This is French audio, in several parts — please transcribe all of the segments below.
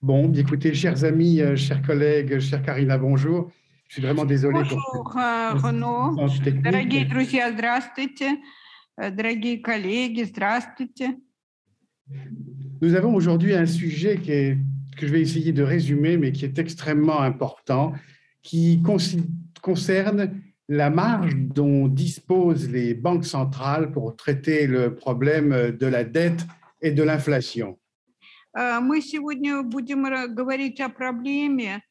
Bon, bien, écoutez, chers amis, chers collègues, chère Karina, bonjour. Je suis vraiment désolé pour Bonjour, cette Renaud. assistance technique. Дорогие друзья, здравствуйте. Дорогие коллеги, здравствуйте. Nous avons aujourd'hui un sujet que je vais essayer de résumer, mais qui est extrêmement important, qui concerne la marge dont disposent les banques centrales pour traiter le problème de la dette et de l'inflation. Мы сегодня будем говорить о проблеме,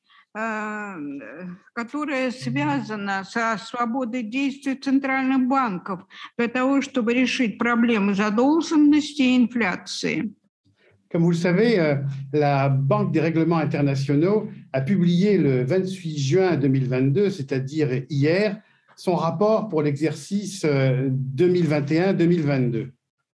которая связана со свободой действий центральных банков для того, чтобы решить проблемы задолженности и инфляции. Comme vous le savez, la Banque des règlements internationaux a publié le 28 juin 2022, c'est-à-dire hier, son rapport pour l'exercice 2021-2022.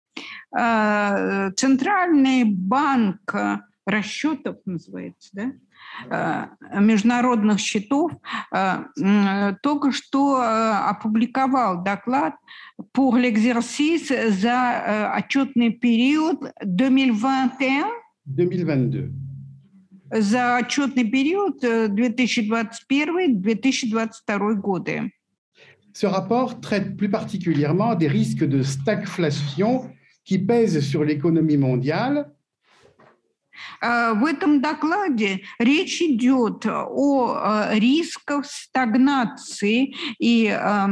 Центральный банк расчетов, называется, да? Международных счетов только что опубликовал доклад pour l'exercice за отчетный период 2021-2022. За отчетный период 2021-2022 годы. Ce rapport traite plus particulièrement des risques de stagflation qui pèsent sur l'économie mondiale. В этом докладе речь идет о рисках стагнации и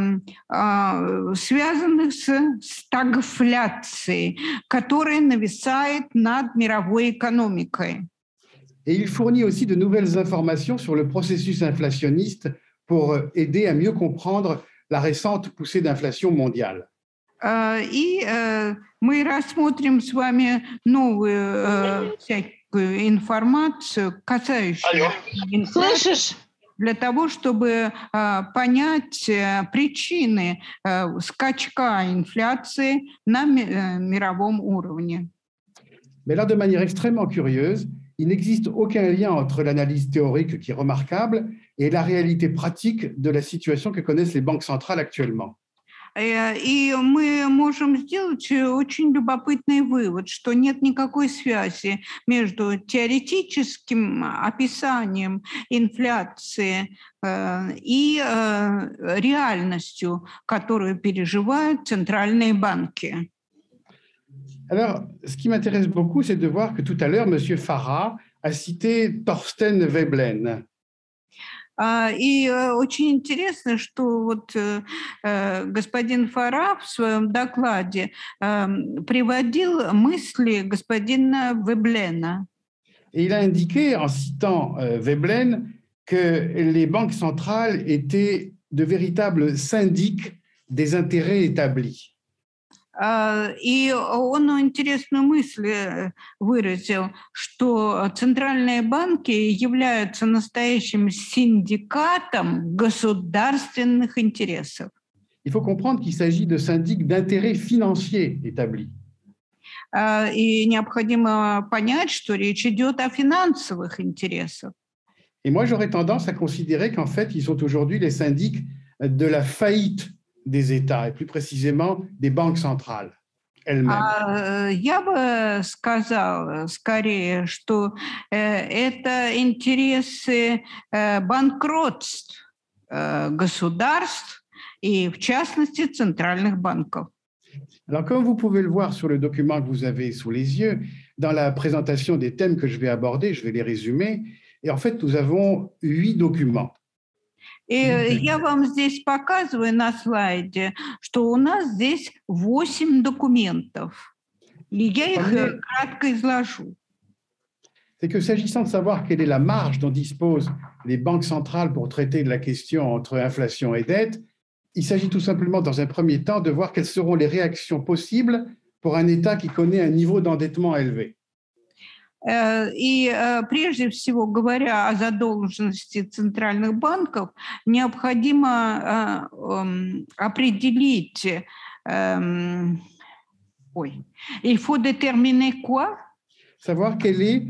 связанных с стагфляцией, которая нависает над мировой экономикой. Et il fournit aussi de nouvelles informations sur le processus inflationniste pour aider à mieux comprendre la récente poussée d'inflation mondiale. И мы рассмотрим с вами новую всякую информацию, касающуюся инфляции, для того, чтобы понять причины скачка инфляции на мировом уровне. Mais là, de manière extrêmement curieuse, il n'existe aucun lien entre l'analyse théorique qui est remarquable et la réalité pratique de la situation que connaissent les banques centrales actuellement. И мы можем сделать очень любопытный вывод, что нет никакой связи между теоретическим описанием инфляции и реальностью, которую переживают центральные банки. Alors, ce qui m'intéresse beaucoup, c'est de voir que tout à l'heure, M. Farah a cité Thorsten Veblen. И очень интересно, что вот господин Фара в своем докладе приводил мысли господина Веблена. Et il a indiqué, en citant Veblen, que les banques centrales étaient de véritables syndics des intérêts établis. И он интересную мысль выразил, что центральные банки являются настоящим синдикатом государственных интересов. Il faut comprendre qu'il s'agit de syndics d'intérêts financiers établis. И необходимо понять, что речь идет о финансовых интересах. Et moi, j'aurais tendance à considérer qu'en fait, ils sont aujourd'hui les syndics de la faillite des États, et plus précisément des banques centrales elles-mêmes. Я бы сказала скорее, что это интересы банкротств государств и, в частности, центральных банков. Alors, comme vous pouvez le voir sur le document que vous avez sous les yeux, dans la présentation des thèmes que je vais aborder, je vais les résumer. Et en fait, nous avons 8 documents. И я вам здесь показываю на слайде, что у нас здесь 8 документов. И я их кратко изложу. C'est que s'agissant de savoir quelle est la marge dont disposent les banques centrales pour traiter de la question entre inflation et dette, il s'agit tout simplement, dans un premier temps, de voir quelles seront les réactions possibles pour un État qui connaît un niveau d'endettement élevé. И прежде всего, говоря о задолженности центральных банков, необходимо определить, il faut déterminer quoi? Savoir quelles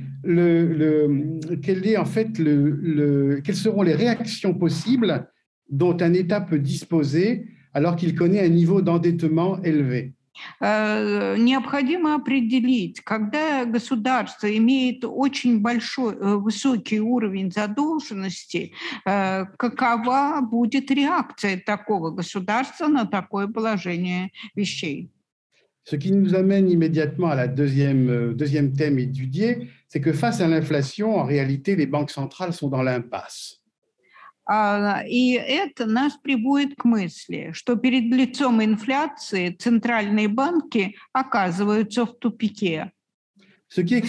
seront les réactions possibles dont un État peut disposer alors qu'il connaît un niveau d'endettement élevé. Необходимо определить, когда государство имеет очень большой, высокий уровень задолженности, какова будет реакция такого государства на такое положение вещей. Ce qui nous amène immédiatement à la deuxième thème étudié, c'est que face à l'inflation, en réalité, les banques centrales sont dans l'impasse. И это нас приводит к мысли, что перед лицом инфляции центральные банки оказываются в тупике. Ce qui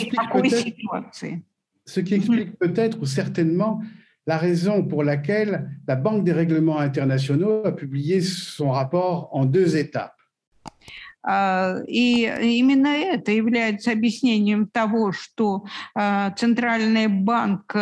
explique peut-être ou certainement la raison pour laquelle la Banque des règlements internationaux a publié son rapport en 2 étapes. И именно это является объяснением того, что Центральный банк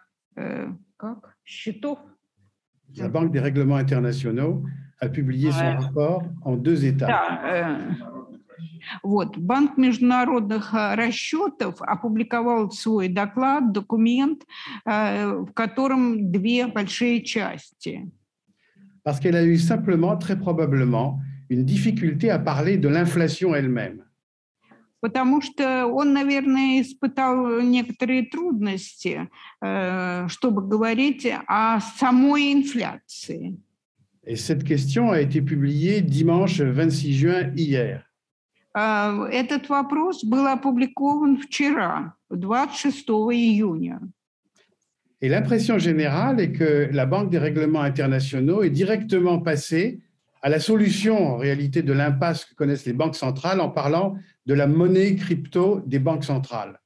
счетов. La Banque des règlements internationaux a publié son rapport en 2 étapes. Да, вот, Банк международных расчетов опубликовал свой доклад, документ, в котором 2 большие части. Parce qu'elle a eu simplement, très probablement, une difficulté à parler de l'inflation elle-même. Потому что он, наверное, испытал некоторые трудности, чтобы говорить о самой инфляции. Et cette question a été publiée dimanche 26 juin, hier. Этот вопрос был опубликован вчера, 26 июня. Et l'impression générale est que la Banque des règlements internationaux est directement passée à la solution, en réalité, de l'impasse que connaissent les banques centrales en parlant de la monnaie crypto des banques centrales.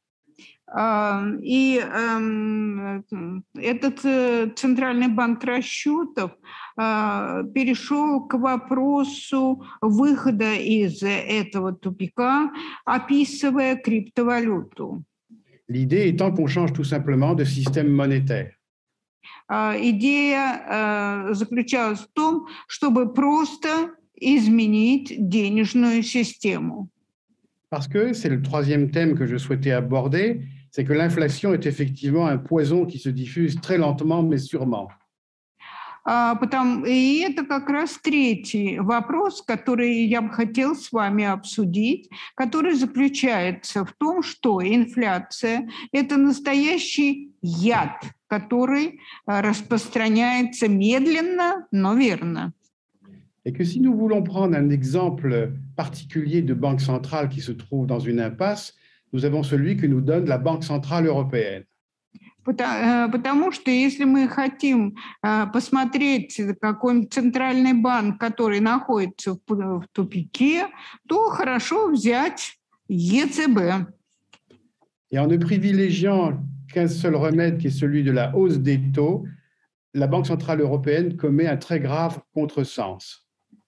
И этот Центральный банк расчетов перешел к вопросу выхода из этого тупика, описывая криптовалюту. L'idée étant qu'on change tout simplement de système monétaire. Идея заключалась в том, чтобы просто изменить денежную систему. Parce que c'est le 3e thème que je souhaitais aborder, c'est que l'inflation est effectivement un poison qui se diffuse très lentement mais sûrement. И это как раз 3-й вопрос, который я бы хотел с вами обсудить, который заключается в том, что инфляция – это настоящий яд, который распространяется медленно, но верно. Et que si nous voulons prendre un exemple particulier de banque centrale qui se trouve dans une impasse, nous avons celui que nous donne la Banque centrale européenne. Потому что если мы хотим посмотреть какой-нибудь центральный банк, который находится в тупике, то хорошо взять ЕЦБ. Et en ne privilégiant qu'un seul remède qui est celui de la hausse des taux, la Banque centrale européenne commet un très grave contresens.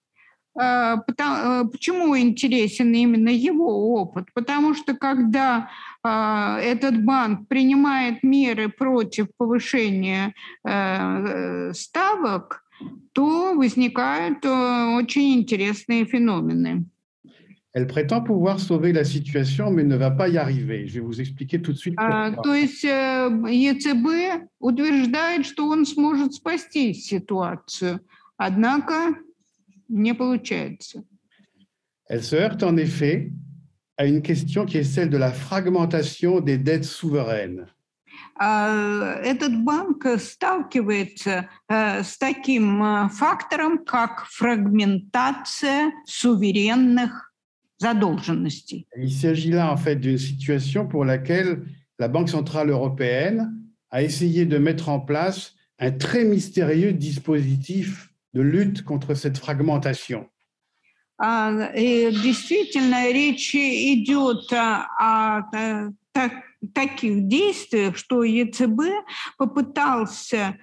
Почему интересен именно его опыт? Потому что когда этот банк принимает меры против повышения ставок, то возникают очень интересные феномены. Elle prétend pouvoir sauver la situation, mais ne va pas y arriver. Je vais vous expliquer tout de suite pourquoi. То есть ЕЦБ утверждает, что он сможет спасти ситуацию, однако не получается. Elle se heurte en effet à une question qui est celle de la fragmentation des dettes souveraines. Этот банк сталкивается с таким фактором, как фрагментация суверенных задолженностей. Il s'agit là en fait d'une situation pour laquelle la Banque centrale européenne a essayé de mettre en place un très mystérieux dispositif de lutte contre cette fragmentation. И действительно, речь идет о таких действиях, что ЕЦБ попытался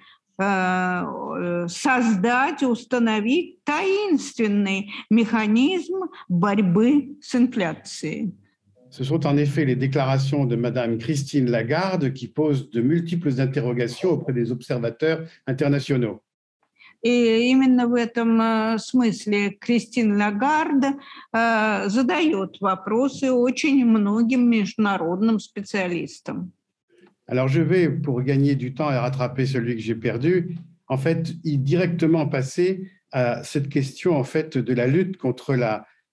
создать, установить таинственный механизм борьбы с инфляцией. Ce sont en effet les déclarations de Madame Christine Lagarde qui posent de multiples interrogations auprès des observateurs internationaux. И именно в этом смысле Кристин Лагард задает вопросы очень многим международным специалистам. Alors je vais, pour gagner du temps et rattraper celui que j'ai perdu, en fait, y directement passer à cette question en fait de la lutte contre la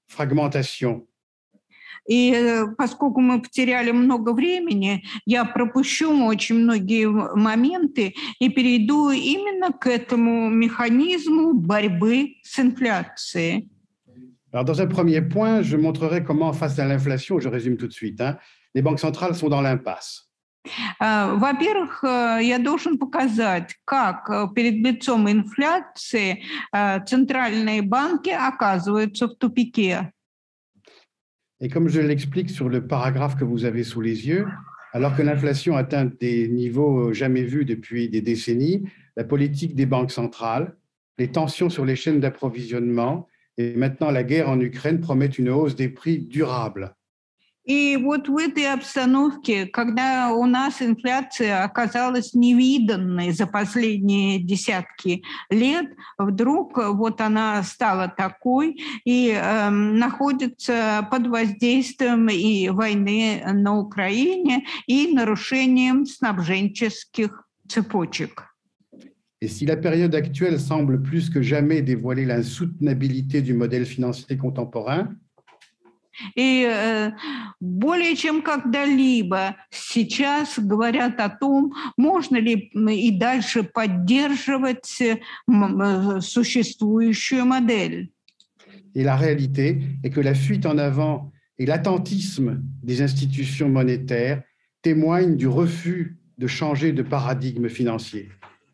fragmentation. И поскольку мы потеряли много времени, я пропущу очень многие моменты и перейду именно к этому механизму борьбы с инфляцией. Alors, dans un premier point, je montrerai comment, face à l'inflation, je résume tout de suite, hein, les banques centrales sont dans l'impasse. Во-первых, я должен показать, как перед лицом инфляции центральные банки оказываются в тупике. Et comme je l'explique sur le paragraphe que vous avez sous les yeux, alors que l'inflation atteint des niveaux jamais vus depuis des décennies, la politique des banques centrales, les tensions sur les chaînes d'approvisionnement et maintenant la guerre en Ukraine promettent une hausse des prix durable. И вот в этой обстановке, когда у нас инфляция оказалась невиданной за последние десятки лет, вдруг вот она стала такой и находится под воздействием и войны на Украине, и нарушением снабженческих цепочек. Et si la période actuelle semble plus que jamais dévoiler l'insoutenabilité du modèle financier contemporain, и более чем когда-либо сейчас говорят о том, можно ли и дальше поддерживать существующую модель. Et la réalité est que la fuite en avant et l'attentisme des institutions monétaires témoignent du refus de changer de paradigme financier.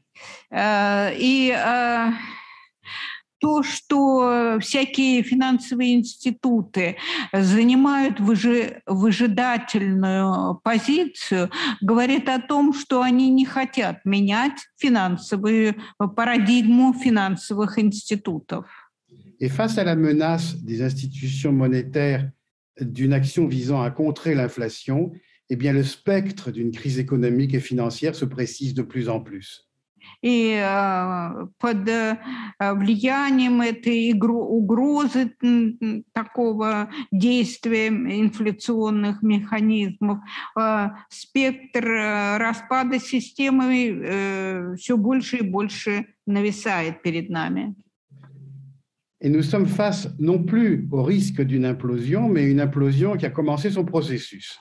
И то, что всякие финансовые институты занимают выжидательную позицию, говорит о том, что они не хотят менять финансовую парадигму финансовых институтов. Et face à la menace des institutions monétaires d'une action visant à contrer l'inflation, eh bien, le spectre d'une crise économique et financière se précise de plus en plus. И под влиянием этой угрозы такого действия инфляционных механизмов спектр распада системы все больше и больше нависает перед нами. Et nous sommes face non plus au risque d'une implosion, mais une implosion qui a commencé son processus.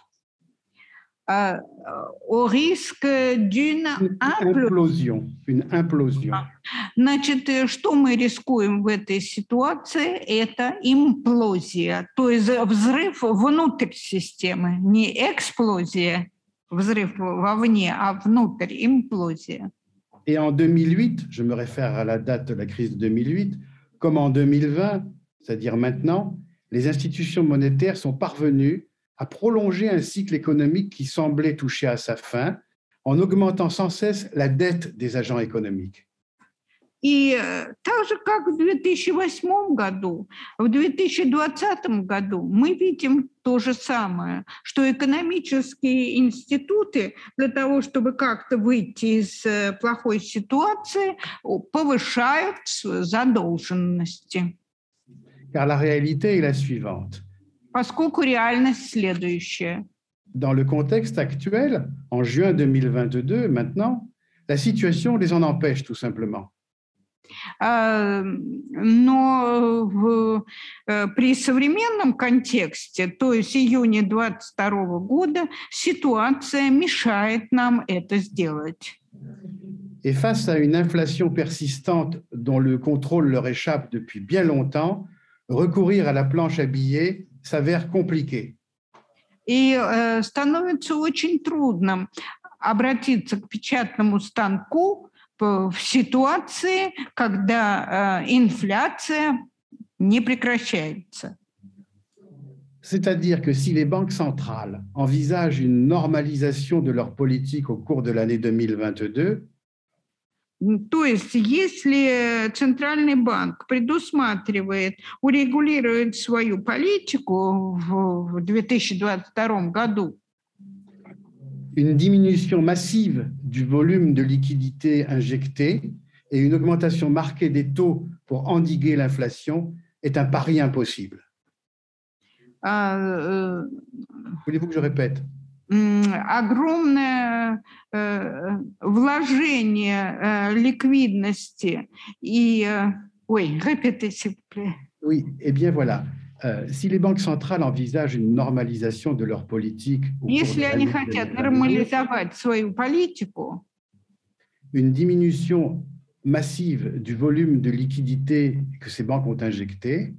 Au risque d'une implosion. Une implosion. Значит, что мы рискуем в этой ситуации? Это имплозия, то есть взрыв внутрь системы, не эксплозия, взрыв вовне, а внутрь, имплозия. Et en 2008, je me réfère à la date de la crise de 2008, comme en 2020, c'est-à-dire maintenant, les institutions monétaires sont parvenues à prolonger un cycle économique qui semblait toucher à sa fin en augmentant sans cesse la dette des agents économiques. И так же, как в 2008 году, в 2020 году мы видим то же самое, что экономические институты для того, чтобы как-то выйти из плохой ситуации, повышают задолженности. Car la réalité est la suivante. Поскольку реальность следующая. Dans le contexte actuel, en juin 2022, maintenant, la situation les en empêche tout simplement. Но при современном контексте, то есть июне 2022 года, ситуация мешает нам это сделать. Et face à une inflation persistante dont le contrôle leur échappe depuis bien longtemps, recourir à la planche à billets s'avère compliqué. И становится очень трудно обратиться к печатному станку в ситуации, когда инфляция не прекращается. C'est-à-dire que si les banques centrales envisagent une normalisation de leur politique au cours de l'année 2022, то есть, если Центральный банк предусматривает урегулировать свою политику в 2022 году, une diminution massive du volume de liquidités injectées et une augmentation marquée des taux pour endiguer l'inflation est un pari impossible. Voulez-vous que je répète? Огромное вложение ликвидности и... Ой, répétez, s'il vous plaît. Oui, eh bien voilà. Si les banques centrales envisagent une normalisation de leur politique au cours Если de они l'année хотят 2022, нормализовать свою политику, une diminution massive du volume de liquidités que ces banques ont injecté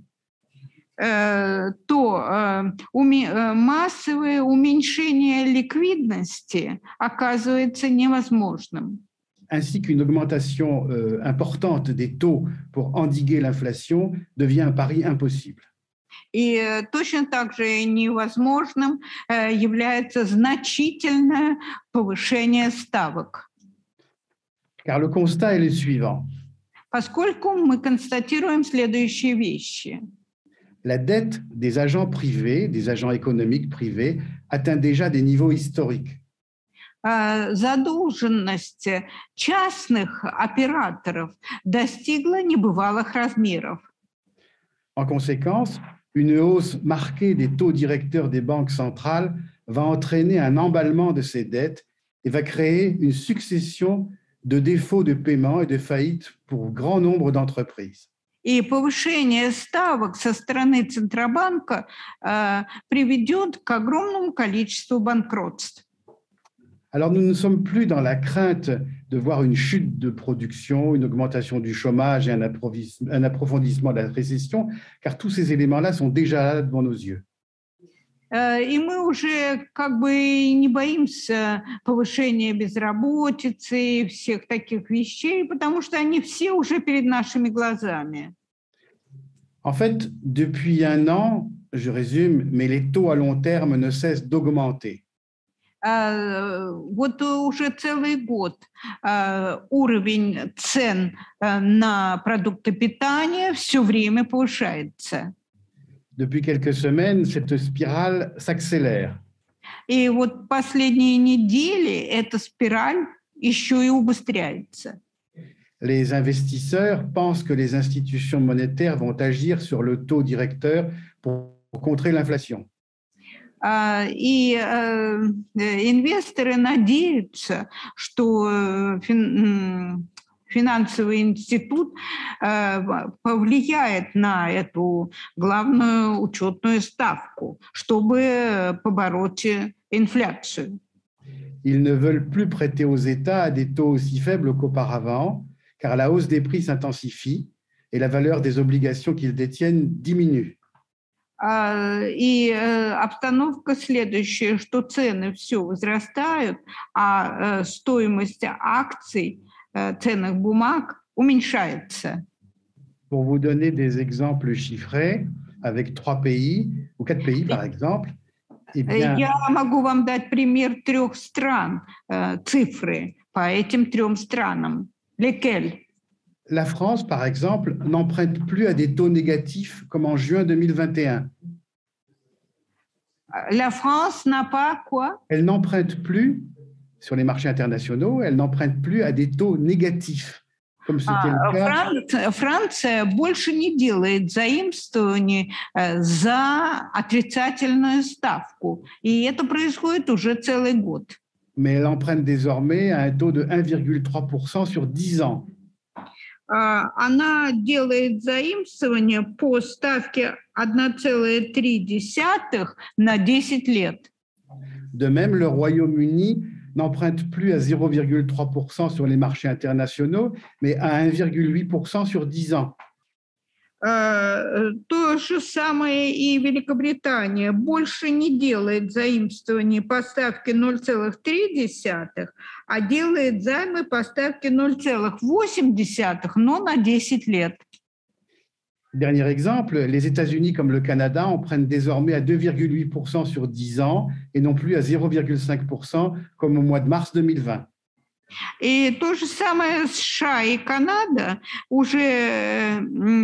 то массовое уменьшение ликвидности оказывается невозможным. ainsi qu'une augmentation importante des taux pour endiguer l'inflation devient un pari impossible. И точно так же невозможным является значительное повышение ставок. Car le constat est le suivant. Поскольку мы констатируем следующие вещи. La dette des agents privés, des agents économiques privés, atteint déjà des niveaux historiques. Задолженность частных операторов достигла небывалых размеров. En conséquence, une hausse marquée des taux directeurs des banques centrales va entraîner un emballement de ces dettes et va créer une succession de défauts de paiement et de faillites pour grand nombre d'entreprises. И повышение ставок со стороны Центробанка приведет к огромному количеству банкротств. Alors, nous ne sommes plus dans la crainte de voir une chute de production, une augmentation du chômage et un approfondissement de la récession, car tous ces éléments-là sont déjà là devant nos yeux. И мы уже как бы не боимся повышения безработицы и всех таких вещей, потому что они все уже перед нашими глазами. En fait, depuis un an, je résume, mais les taux à long terme ne cessent d'augmenter. Вот уже целый год уровень цен на продукты питания все время повышается. Depuis quelques semaines, cette spirale s'accélère. И вот последние недели эта спираль еще и убыстряется. Les investisseurs pensent que les institutions monétaires vont agir sur le taux directeur pour contrer l'inflation. И инвесторы надеются, что финансовый институт повлияет на эту главную учетную ставку, чтобы побороть инфляцию. Ils ne veulent plus prêter aux États à des taux aussi faibles qu'auparavant, car la hausse des prix s'intensifie et la valeur des obligations qu'ils détiennent diminue. И обстановка следующая, что цены все возрастают, а стоимость акций, ценных бумаг уменьшается. Pour vous donner des exemples chiffrés, avec 3 pays ou 4 pays par exemple, eh bien, Я могу вам дать пример 3 стран, цифры по этим 3 странам. Lesquels? la France, par exemple, n'emprunte plus à des taux négatifs comme en juin 2021. La France n'a pas quoi? Elle n'emprunte plus sur les marchés internationaux, elle n'emprunte plus à des taux négatifs, comme c'était le cas. Франция больше не делает заимствований за отрицательную ставку. И это происходит уже целый год. Mais elle emprunte désormais à un taux de 1,3% sur 10 ans. Она делает заимствование по ставке 1,3 на 10 лет. De même, le Royaume-Uni n'emprunte plus à 0,3% sur les marchés internationaux, mais à 1,8% sur 10 ans. То же самое и Великобритания больше не делает заимствований по ставке 0,3, а делает займы по ставке 0,8, но на 10 лет. Dernier exemple, les États-Unis comme le Canada empruntent désormais à 2,8% sur 10 ans et non plus à 0,5% comme au mois de mars 2020. И то же самое США и Канада уже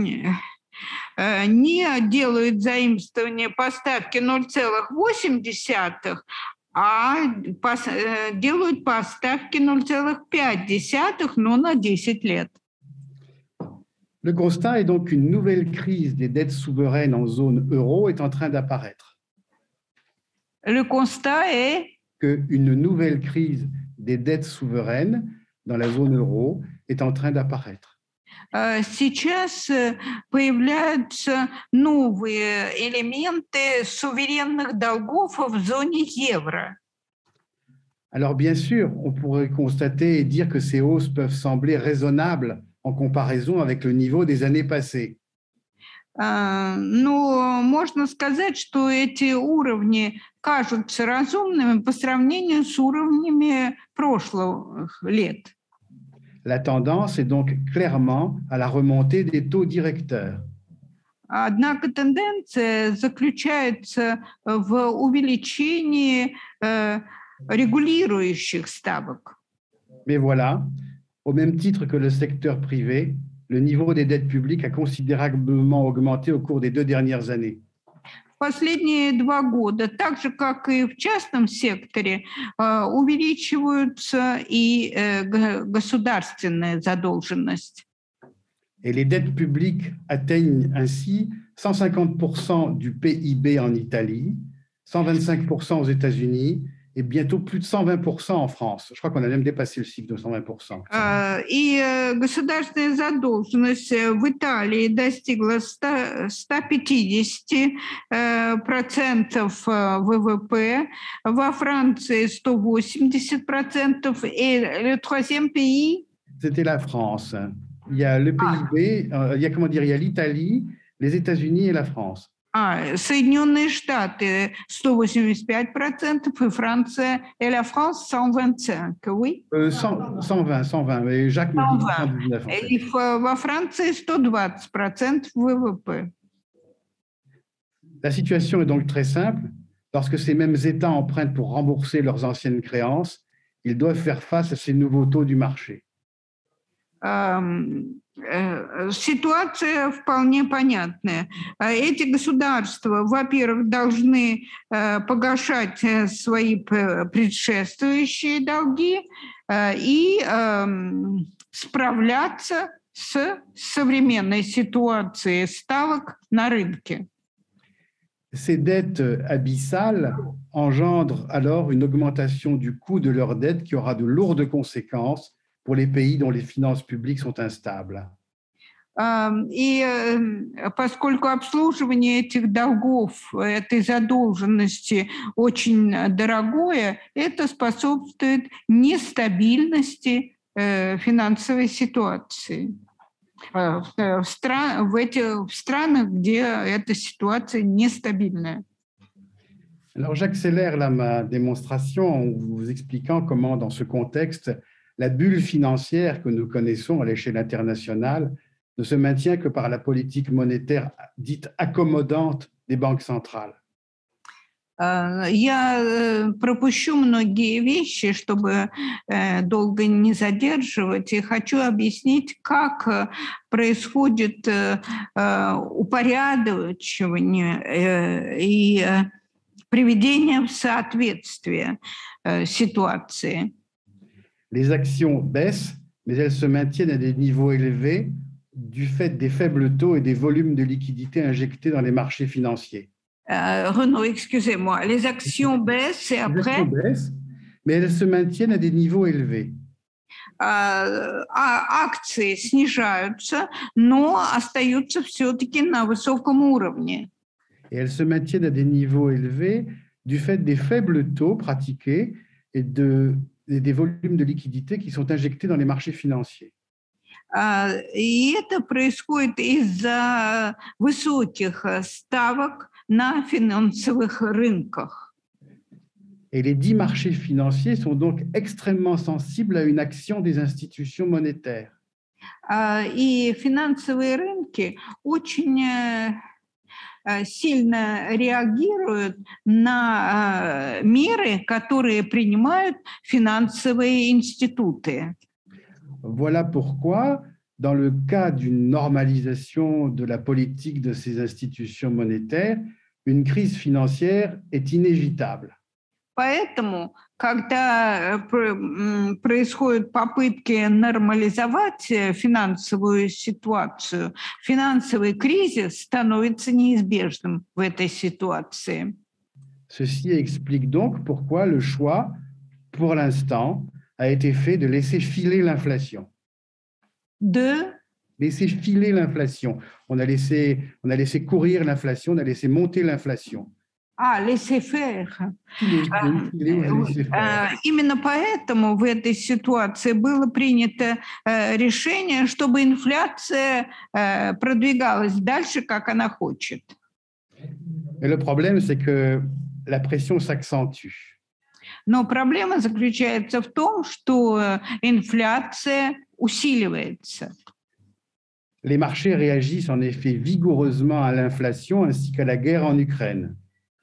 не делают заимствования по ставке 0,8, а делают по ставке 0,5, но на 10 лет. Le constat est donc qu'une nouvelle crise des dettes souveraines en zone euro est en train d'apparaître. Le constat est qu'une nouvelle crise des dettes souveraines dans la zone euro est en train d'apparaître. Сейчас появляются новые элементы суверенных долгов в зоне евро. Alors bien sûr, on pourrait constater et dire que ces hausses peuvent sembler raisonnables en comparaison avec le niveau des années passées. Но можно сказать, что эти уровни кажутся разумными по сравнению с уровнями прошлых лет. La tendance est donc clairement à la remontée des taux directeurs. Однако тенденция заключается в увеличении регулирующих ставок. Mais voilà, au même titre que le secteur privé, le niveau des dettes publiques a considérablement augmenté au cours des 2 dernières années. В последние 2 года, так же, как и в частном секторе, увеличиваются и государственная задолженность. Et les dettes publiques atteignent ainsi 150% du PIB en Italie, 125% aux États-Unis et bientôt plus de 120% en France. Je crois qu'on a même dépassé le chiffre de 120%. И государственная задолженность в Италии достигла 150% ВВП, во Франции 180%, et le troisième pays? C'était la France. Il y a le PIB, il y a comment dire, il y a l'Italie, les États-Unis et la France. Соединенные Штаты 185%, и Франция, et la France 125, oui? 120, mais Jacques me dit 119 en fait. И во Франции 120% ВВП. La situation est donc très simple. Lorsque ces mêmes États empruntent pour rembourser leurs anciennes créances, ils doivent faire face à ces nouveaux taux du marché. Ситуация вполне понятная. Эти государства, во-первых, должны погашать свои предшествующие долги и справляться с современной ситуацией ставок на рынке. Ces dettes abyssales engendrent alors une augmentation du coût de leurs dettes qui aura de lourdes conséquences pour les pays dont les finances publiques sont instables. И поскольку обслуживание этих долгов, этой задолженности очень дорогое, это способствует нестабильности финансовой ситуации в странах, где эта ситуация нестабильная. Alors j'accélère là ma démonstration en vous expliquant comment, dans ce contexte, la bulle financière que nous connaissons à l'échelle internationale ne se maintient que par la politique monétaire dite accommodante des banques centrales. Я пропущу многие вещи, чтобы долго не задерживать, и хочу объяснить, как происходит упорядочивание и приведение в соответствие ситуации. Les actions baissent, mais elles se maintiennent à des niveaux élevés du fait des faibles taux et des volumes de liquidités injectés dans les marchés financiers. Renaud, excusez-moi, les actions baissent et après... Les actions baissent, mais elles se maintiennent à des niveaux élevés. Акции снижаются, но остаются все-таки на высоком уровне. Et elles se maintiennent à des niveaux élevés du fait des faibles taux pratiqués et des volumes de liquidités qui sont injectés dans les marchés financiers. И это происходит из-за высоких ставок на финансовых рынках. Et les 10 marchés financiers sont donc extrêmement sensibles à une action des institutions monétaires. И финансовые рынки очень сильно реагируют на меры, которые принимают финансовые институты. Voilà pourquoi, dans le cas d'une normalisation de la politique de ces institutions monétaires, une crise financière est inévitable. Поэтому, когда происходят попытки нормализовать финансовую ситуацию, финансовый кризис становится неизбежным в этой ситуации. Ceci explique donc pourquoi le choix, pour l'instant, a été fait de laisser filer l'inflation. De laissé filer l'inflation. On a laissé courir l'inflation, on a laissé monter l'inflation. Laisser faire. Filer ou laisser faire. Именно поэтому в этой ситуации было принято решение, чтобы инфляция продвигалась дальше, как она хочет. Et le problème, c'est que la pression s'accentue. Но проблема заключается в том, что инфляция усиливается. Les marchés réagissent en effet vigoureusement à l'inflation ainsi qu'à la guerre en Ukraine.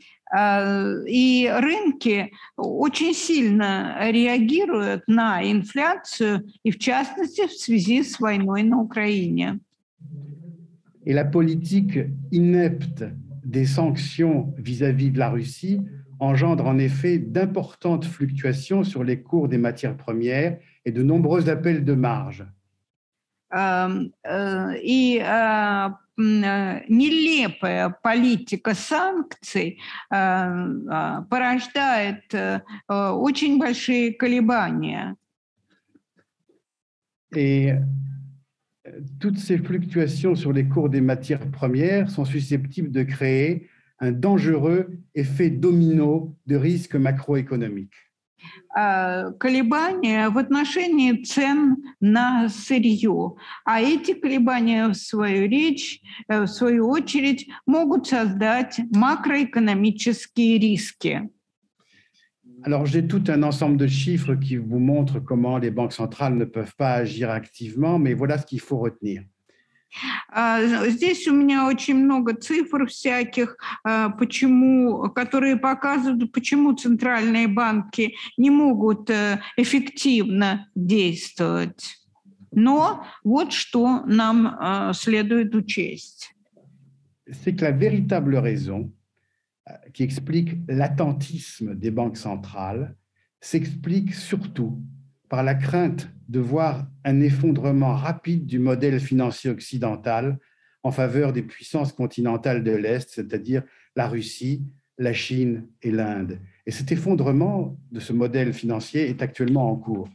И рынки очень сильно реагируют на инфляцию, и в частности в связи с войной на Украине. Et la politique inepte des sanctions vis-à-vis de la Russie engendre en effet d'importantes fluctuations sur les cours des matières premières et de nombreux appels de marge. И нелепая политика санкций порождает очень большие колебания. Et toutes ces fluctuations sur les cours des matières premières sont susceptibles de créer un dangereux effet domino de risques macroéconomiques. Колебания в отношении цен на сырье. А эти колебания, в свою очередь, могут создать макроэкономические риски. Alors, j'ai tout un ensemble de chiffres qui vous montrent comment les banques centrales ne peuvent pas agir activement, mais voilà ce qu'il faut retenir. Здесь у меня очень много цифр всяких, которые показывают, почему центральные банки не могут эффективно действовать. Но вот что нам следует учесть. C'est que la véritable raison qui explique l'attentisme des banques centrales s'explique surtout par la crainte de voir un effondrement rapide du modèle financier occidental en faveur des puissances continentales de l'Est, c'est-à-dire la Russie, la Chine et l'Inde. Et cet effondrement de ce modèle financier est actuellement en cours.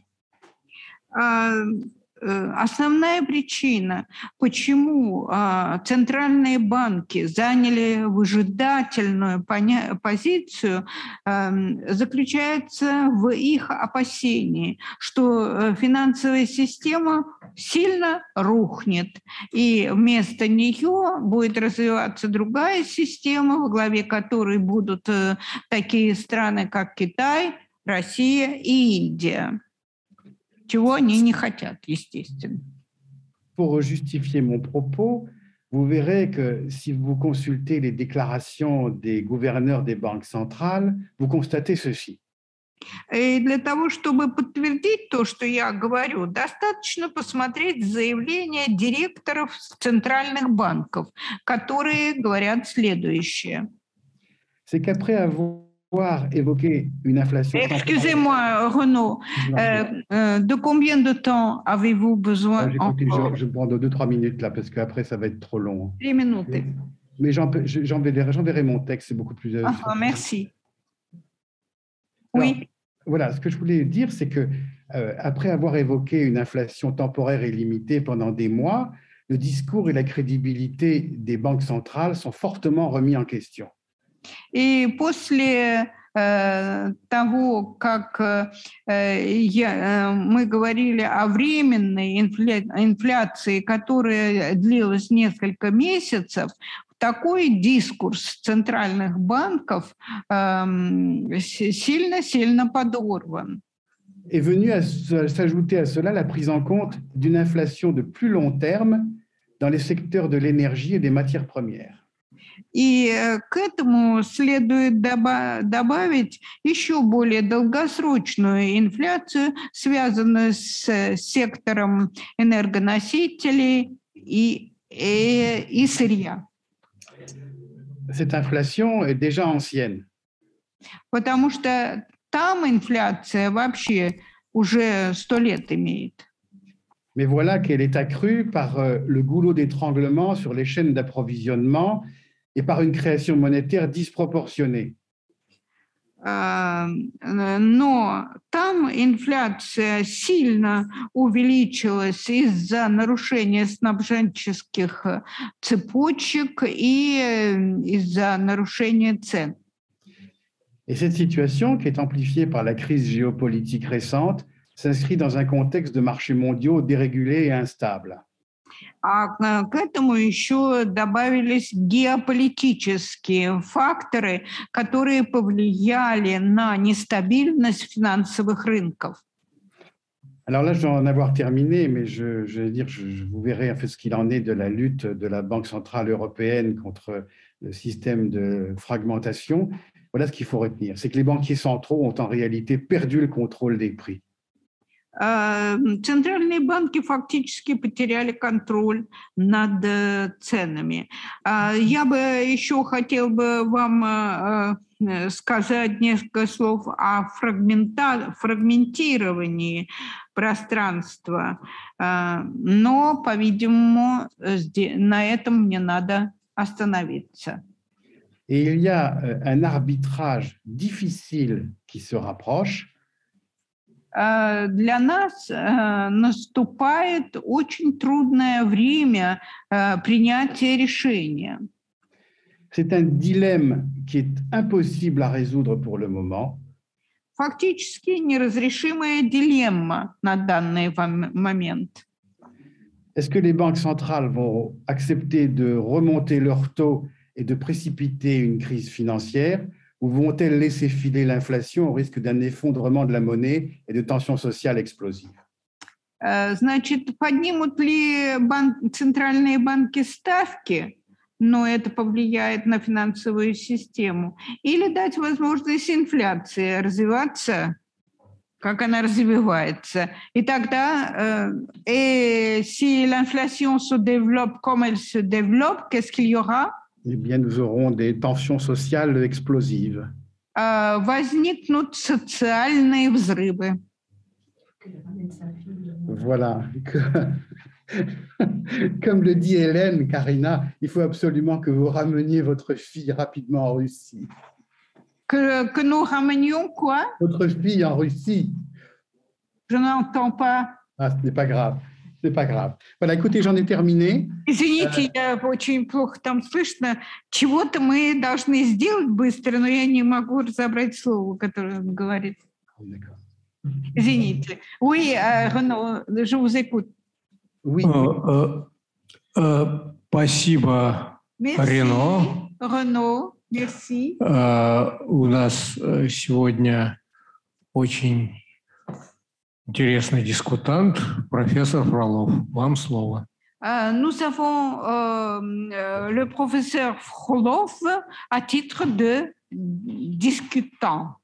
Основная причина, почему центральные банки заняли выжидательную позицию, заключается в их опасении, что финансовая система сильно рухнет, и вместо нее будет развиваться другая система, во главе которой будут такие страны, как Китай, Россия и Индия. Чего они не хотят, естественно. Pour justifier mon propos, vous verrez que si vous consultez les déclarations des gouverneurs des banques centrales, vous constatez ceci. И для того, чтобы подтвердить то, что я говорю, достаточно посмотреть заявления директоров центральных банков, которые говорят следующее. C'est qu'après avoir évoqué une inflation... Excusez-moi, Renaud, de combien de temps avez-vous besoin encore? Je prends 2-3 minutes là, parce qu'après, ça va être trop long. 3 minutes. Mais j'enverrai mon texte, c'est beaucoup plus... merci. Alors, oui. Voilà, ce que je voulais dire, c'est que après avoir évoqué une inflation temporaire et limitée pendant des mois, le discours et la crédibilité des banques centrales sont fortement remis en question. И после того, как мы говорили о временной инфляции, которая длилась несколько месяцев, такой дискурс центральных банков сильно подорван. Est venue s'ajouter à cela la prise en compte d'une inflation de plus long terme dans les secteurs de l'énergie et des matières premières. И к этому следует добавить еще более долгосрочную инфляцию, связанную с сектором энергоносителей и сырья. Cette inflation est déjà ancienne. Потому что там инфляция вообще уже 100 лет имеет. Mais voilà qu'elle est accrue par le goulot d'étranglement sur les chaînes d'approvisionnement et par une création monétaire disproportionnée. но там инфляция сильно увеличилась из-за нарушения снабженческих цепочек и из-за нарушения цен. Et cette situation, qui est amplifiée par la crise géopolitique récente, s'inscrit dans un contexte de marchés mondiaux dérégulés et instables. А к этому еще добавились геополитические факторы, которые повлияли на нестабильность финансовых рынков. Alors là, je dois en avoir terminé, mais vous verrez en fait ce qu'il en est de la lutte de la Banque centrale européenne contre le système de fragmentation. Voilà ce qu'il faut retenir, c'est que les banquiers centraux ont en réalité perdu le contrôle des prix. Центральные банки фактически потеряли контроль над ценами. Я бы еще хотел бы вам сказать несколько слов о фрагментировании пространства, но, по-видимому, на этом мне надо остановиться. Et il y a un arbitrage difficile qui se rapproche. Для нас наступает очень трудное время принятия решения. C'est un dilemme qui est impossible à résoudre pour le moment. Фактически неразрешимая дилемма на данный момент. Est-ce que les banques centrales vont accepter de remonter leurs taux et de précipiter une crise financière, ou vont-elles laisser filer l'inflation au risque d'un effondrement de la monnaie et de tensions sociales explosives? Значит, поднимут ли центральные банки ставки, но это повлияет на финансовую систему, или дать возможность инфляции развиваться, как она развивается. И тогда, si l'inflation se développe comme elle se développe, qu'est-ce qu'il y aura? Eh bien, nous aurons des tensions sociales explosives. Возникнут социальные взрывы. Voilà. Comme le dit Hélène, Karina, il faut absolument que vous rameniez votre fille rapidement en Russie. Que nous ramenions quoi? Votre fille en Russie. Je n'entends pas. Ah, ce n'est pas grave. C'est pas grave. Voilà, écoutez, j'en ai terminé. Извините, я очень плохо там слышно. Чего-то мы должны сделать быстро, но я не могу разобрать слово, которое он говорит. D'accord. Извините. Oui, Renaud, je vous écoute. Oui. Спасибо, Рено. Renaud, merci. У нас сегодня очень интересный дискутант, профессор Фролов. Вам слово. Nous avons le professeur Frolov à titre de discutant.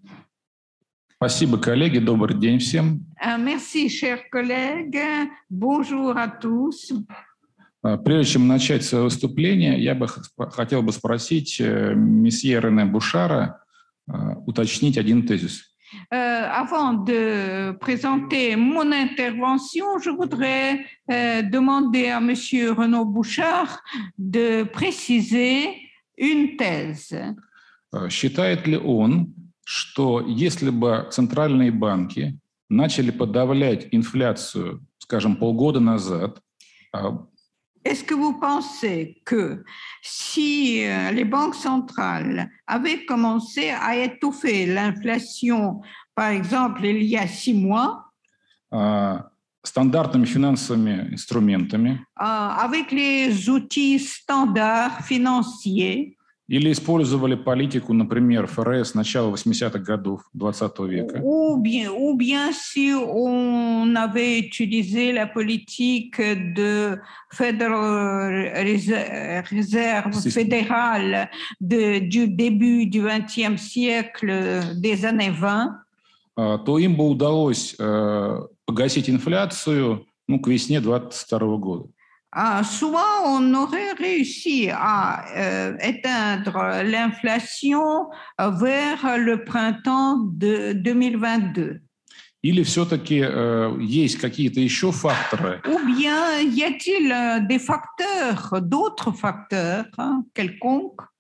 Спасибо, коллеги. Добрый день всем. Merci, chers collègues. Bonjour à tous. Прежде чем начать свое выступление, я бы хотел бы спросить месье Рене Бушара уточнить один тезис. Avant de présenter mon intervention, je voudrais demander à monsieur Renaud Bouchard de préciser une thèse. Считает ли он, что если бы центральные банки начали подавлять инфляцию, скажем, полгода назад, Est-ce que vous pensez que si les banques centrales avaient commencé à étouffer l'inflation, par exemple, il y a 6 mois, стандартными финансовыми инструментами, avec les outils standards financiers, или использовали политику, например, ФРС начала 80-х годов 20 века. Ou bien si on avait utilisé la politique de Federal Reserve fédérale du début du XXe siècle, des années 20, то им бы удалось погасить инфляцию к весне 22 года. Soit on aurait réussi à éteindre l'inflation vers le printemps de 2022. Или все-таки есть какие-то еще факторы? Ou bien y a-t-il des facteurs, d'autres facteurs quelconques?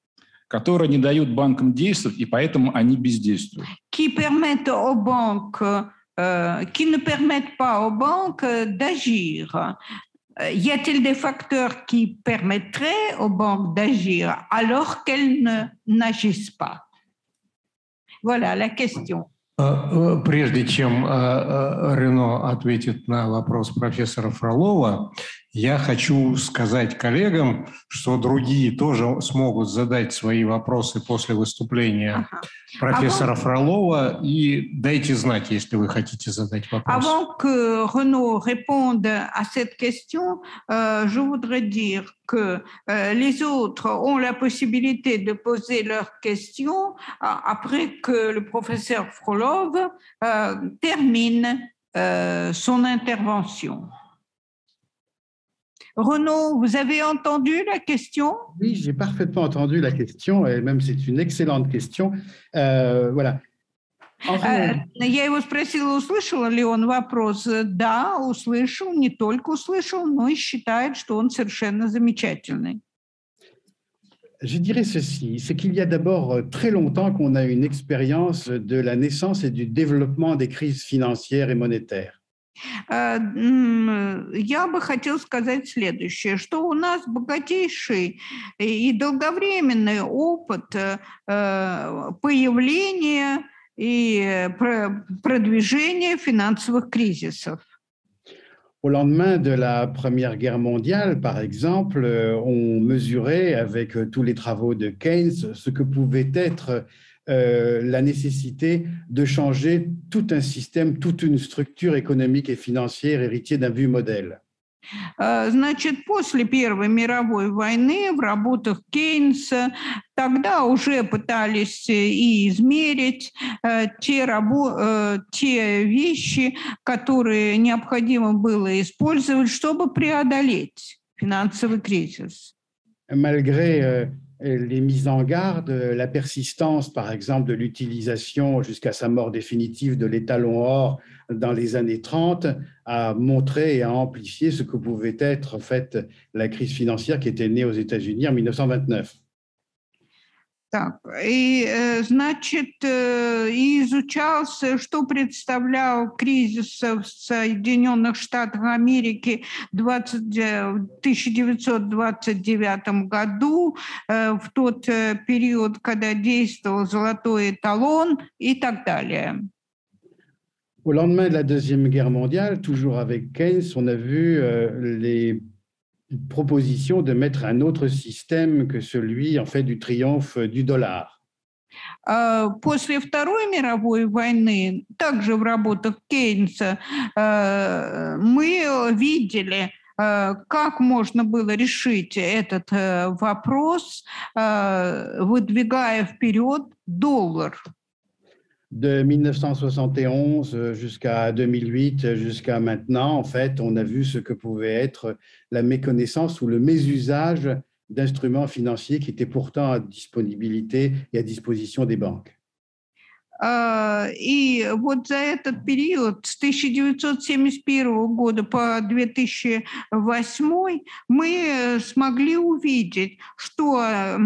которые не дают банкам действовать, и поэтому они бездействуют. Qui permettent aux banques, qui ne permettent pas aux banques d'agir. Y a-t-il des facteurs qui permettraient aux banques d'agir alors qu'elles n'agissent pas? Voilà la question. Прежде чем Рено ответит на вопрос профессора Фролова, я хочу сказать коллегам, что другие тоже смогут задать свои вопросы после выступления профессора Фролова, и дайте знать, если вы хотите задать вопрос. Avant que Renaud réponde à cette question, je voudrais dire que les autres ont la possibilité de poser leurs questions après que le professeur Frolov termine son intervention. Renaud, vous avez entendu la question? Oui, j'ai parfaitement entendu la question, et même c'est une excellente question. Voilà. Я его спросила, услышал ли он вопрос. Да, услышал, не только услышал, но и считает, что он совершенно замечательный. Je dirais ceci, c'est qu'il y a d'abord très longtemps qu'on a une expérience de la naissance et du développement des crises financières et monétaires. Я бы хотел сказать следующее, что у нас богатейший и долговременный опыт появления и продвижения финансовых кризисов. Au lendemain de la Première Guerre mondiale, par exemple, on mesurait avec tous les travaux de Keynes ce que pouvait être la nécessité de changer tout un système, toute une structure économique et financière héritier d'un vieux modèle. Значит, после Первой мировой войны в работах Кейнса тогда уже пытались и измерить те вещи, которые необходимо было использовать, чтобы преодолеть финансовый кризис. Malgré les mises en garde, la persistance, par exemple, de l'utilisation jusqu'à sa mort définitive de l'étalon or dans les années 30 a montré et a amplifié ce que pouvait être en fait la crise financière qui était née aux États-Unis en 1929. Так, и, значит, изучался, что представлял кризис в Соединенных Штатах Америки в 1929 году, в тот период, когда действовал золотой эталон и так далее. Au lendemain de la Deuxième Guerre mondiale, toujours avec Keynes, on a vu les proposition de mettre un autre système que celui en fait du triomphe du dollar. После Второй мировой войны, также в работах Кейнса, мы видели, как можно было решить этот вопрос, выдвигая вперед доллар. De 1971 jusqu'à 2008, jusqu'à maintenant, en fait, on a vu ce que pouvait être la méconnaissance ou le mésusage d'instruments financiers qui étaient pourtant à disponibilité et à disposition des banques. И вот за этот период с 1971 года по 2008 мы смогли увидеть, что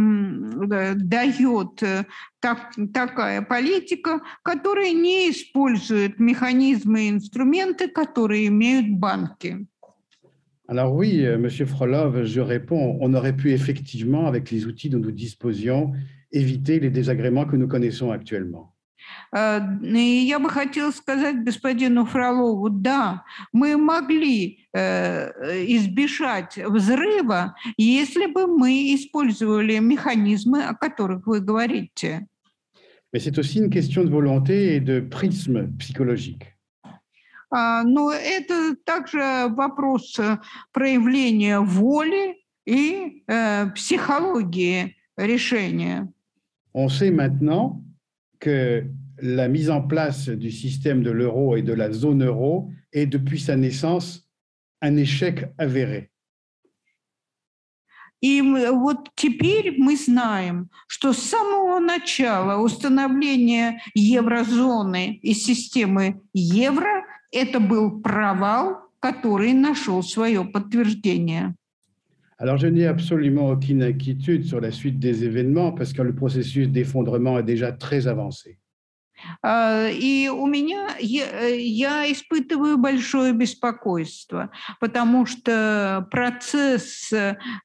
дает такая политика, которая не использует механизмы и инструменты, которые имеют банки. Alors oui, Monsieur Frolov, je réponds, on aurait pu effectivement, avec les outils dont nous disposions, éviter les désagréments que nous connaissons actuellement. И я бы хотела сказать господину Фролову, да, мы могли избежать взрыва, если бы мы использовали механизмы, о которых вы говорите. Mais c'est aussi une question de volonté et de prisme psychologique. Но это также вопрос проявления воли и психологии решения. On sait maintenant que la mise en place du système de l'euro et de la zone euro est depuis sa naissance un échec avéré. И вот теперь мы знаем, что с самого начала установления еврозоны и системы евро это был провал, который нашел свое подтверждение. Alors, je n'ai absolument aucune inquiétude sur la suite des événements parce que le processus d'effondrement est déjà très avancé. И у меня я испытываю большое беспокойство, потому что процесс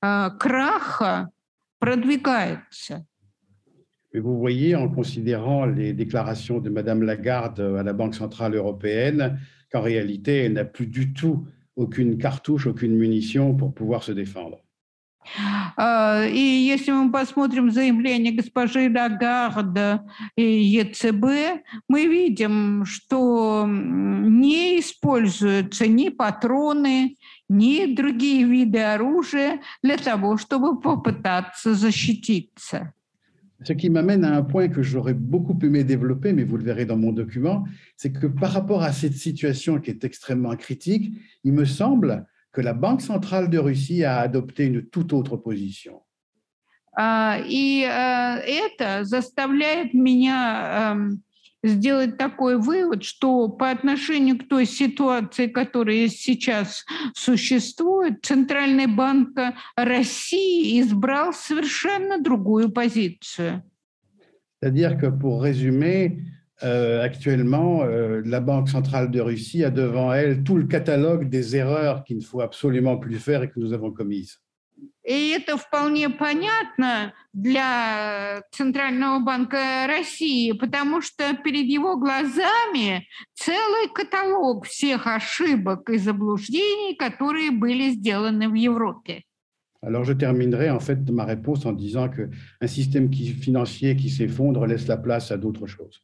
краха продвигается. Mais vous voyez, en considérant les déclarations de Madame Lagarde à la Banque centrale européenne, qu'en réalité, elle n'a plus du tout aucune cartouche, aucune munition pour pouvoir se défendre. И если мы посмотрим заявление госпожи Лагарда и ЕЦБ, мы видим, что не используются ни патроны, ни другие виды оружия для того, чтобы попытаться защититься. Ce qui m'amène à un point que j'aurais beaucoup aimé développer, mais vous le verrez dans mon document, c'est que par rapport à cette situation qui est extrêmement critique, il me semble que la Banque centrale de Russie a adopté une toute autre position. И это заставляет меня сделать такой вывод, что по отношению к той ситуации, которая сейчас существует, Центральный банк России избрал совершенно другую позицию. C'est-à-dire que pour résumer, actuellement, la Banque centrale de Russie a devant elle tout le catalogue des erreurs qu'il ne faut absolument plus faire et que nous avons commises. И это вполне понятно для Центрального банка России, потому что перед его глазами целый каталог всех ошибок и заблуждений, которые были сделаны в Европе. Alors, je terminerai en fait ma réponse en disant qu'un système financier qui s'effondre laisse la place à d'autres choses.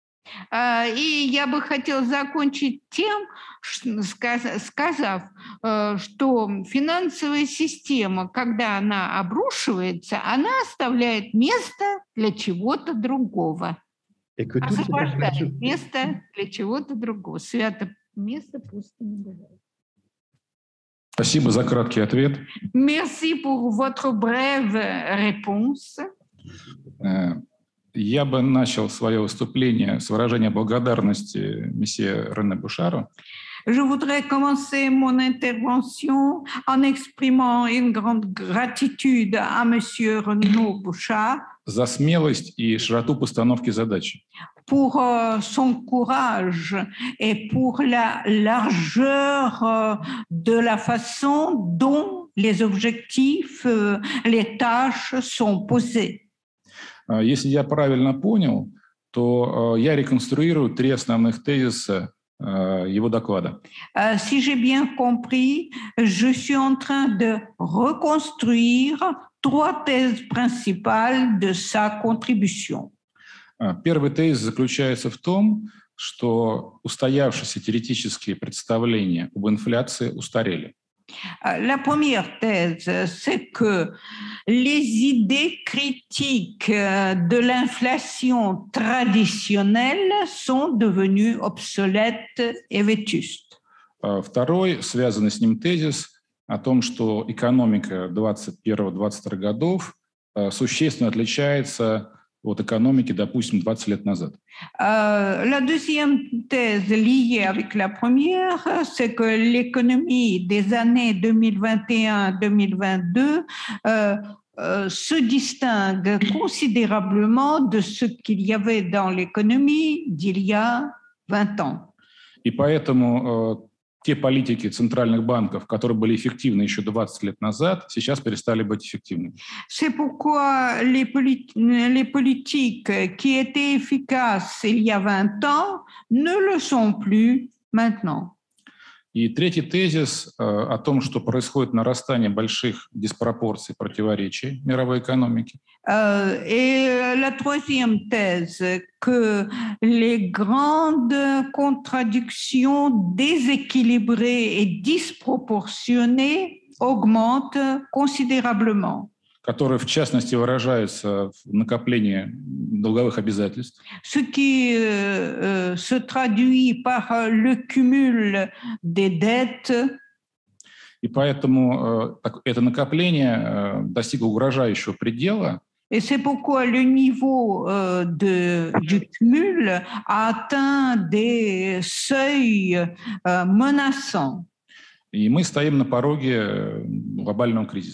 И я бы хотела закончить тем, сказав, что финансовая система, когда она обрушивается, она оставляет место для чего-то другого. Освобождает место для чего-то другого. Свято место пусто не бывает. Спасибо за краткий ответ. Merci pour votre brève réponse. Я бы начал свое выступление с выражения благодарности месье Рене Бушару. Je voudrais commencer mon intervention en exprimant une grande gratitude à monsieur Renaud Bouchard за смелость и широту постановки задачи. Pour son courage et pour la largeur de la façon dont les objectifs, les tâches sont posées. Если я правильно понял, то я реконструирую три основных тезиса его доклада. Si j'ai bien compris, je suis en train de reconstruire trois thèses principales de sa contribution. Первый тезис заключается в том, что устоявшиеся теоретические представления об инфляции устарели. La première thèse, c'est que les idées critiques de l'inflation traditionnelle sont devenues obsolètes et vétustes. Второй, связанный с ним тезис о том, что экономика 21-22 годов существенно отличается от экономики, допустим, 20 лет назад. La deuxième thèse liée avec la première, c'est que l'économie des années 2021-2022 se distingue considérablement de ce qu'il y avait dans l'économie d'il y a 20 ans. И поэтому те политики центральных банков, которые были эффективны еще 20 лет назад, сейчас перестали быть эффективными. C'est pourquoi les politiques qui étaient efficaces il y a 20 ans ne le sont plus maintenant. И третий тезис о том, что происходит нарастание больших диспропорций, противоречий мировой экономики. Et la troisième thèse, que les grandes contradictions déséquilibrées et disproportionnées augmentent considérablement. Которые, в частности, выражаются в накоплении долговых обязательств. Ce qui se traduit par le cumul des dettes. И поэтому это накопление достигло угрожающего предела. Et c'est pourquoi le niveau du cumul a atteint des seuils menaçants. И мы стоим на пороге глобального кризиса.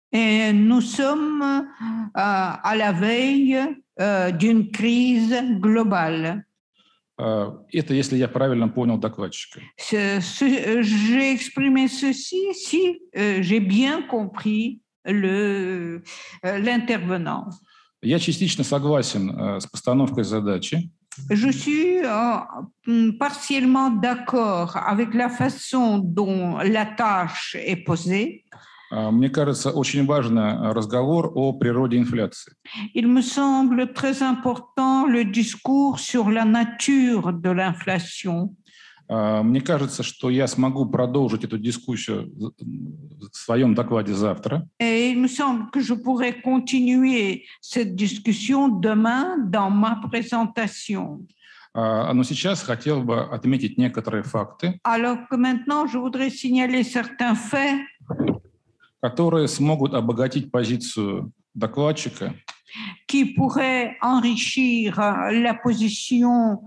Et nous sommes à la veille d'une crise globale. Это если я правильно понял докладчика. J'ai exprimé ceci si j'ai bien compris l'intervenant. Я частично согласен с постановкой задачи. Je suis partiellement d'accord avec la façon dont la tâche est posée. Мне кажется, очень важный разговор о природе инфляции. Il me semble très important le discours sur la nature de l'inflation. Мне кажется, что я смогу продолжить эту дискуссию в своем докладе завтра. Et il me semble que je pourrais continuer cette discussion demain dans ma présentation. Но сейчас хотел бы отметить некоторые факты, Alors que maintenant, je voudrais signaler certains faits которые смогут обогатить позицию докладчика qui pourraient enrichir la position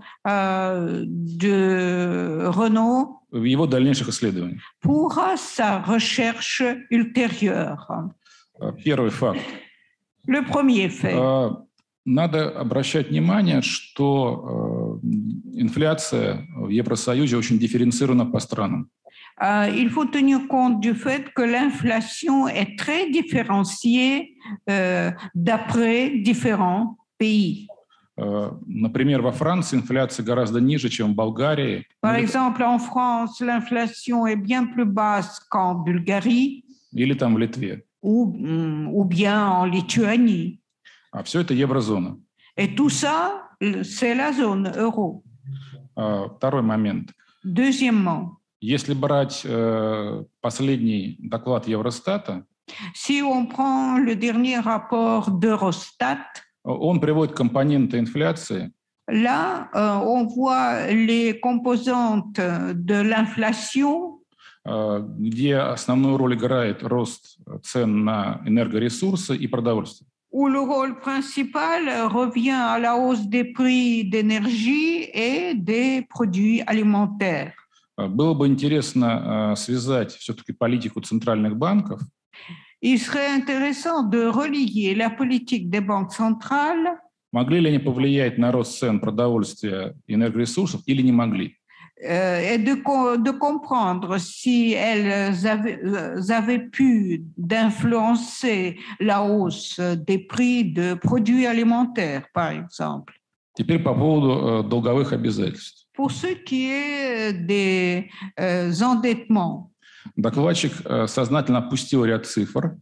de Renaud в его дальнейших исследованиях. pour sa recherche ultérieure. Первый факт. Le premier fait. Надо обращать внимание, что инфляция в Евросоюзе очень дифференцирована по странам. Il faut tenir compte du fait que l'inflation est très différenciée d'après différents pays. Например, во Франции инфляция гораздо ниже, чем в Болгарии. Par exemple, en France, l'inflation est bien plus basse qu'en Bulgarie. Или там в Литве. Ou bien en Lituanie. А все это еврозона. Et tout ça, c'est la zone euro. Второй момент. Deuxièmement, если брать последний доклад Евростата, si on prend le dernier rapport d'Eurostat, он приводит компоненты инфляции. Là, on voit les composantes de l'inflation, где основную роль играет рост цен на энергоресурсы и продовольствие. Où le rôle principal revient à la hausse des prix d'énergie et des produits alimentaires. Было бы интересно связать все-таки политику центральных банков. Il serait intéressant de relier la politique des banques centrales. Могли ли они повлиять на рост цен продовольствия и энергоресурсов или не могли? Et de comprendre si elles avaient pu d'influencer la hausse des prix de produits alimentaires, par exemple. Теперь по поводу долговых обязательств. Pour ce qui est des endettements. Докладчик сознательно опустил ряд цифр.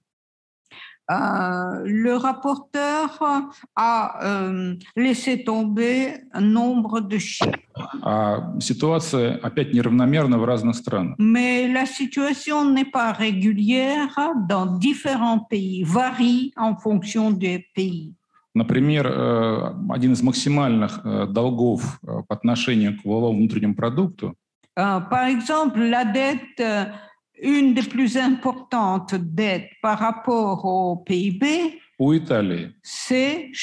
Le rapporteur a laissé tomber un nombre de chiffres. Ситуация опять неравномерна в разных странах. Mais la situation n'est pas régulière dans différents pays, varie en fonction des pays. Например, один из максимальных долгов по отношению к валовому внутреннему продукту. Par exemple, la dette, une des plus importantes dettes par rapport au PIB, у Италии. C'est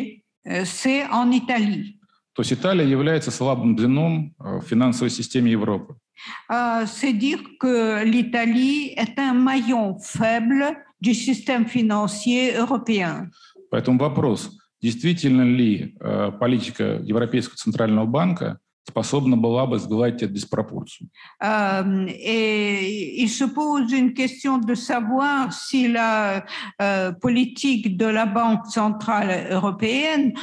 en Italie. То есть Италия является слабым звеном в финансовой системе Европы. C'est dire que l'Italie est un maillon faible du système financier européen. Поэтому вопрос, действительно ли политика Европейского центрального банка способна была бы сгладить эту диспропорцию? Et il se pose une question de savoir si la politique de la Banque centrale européenne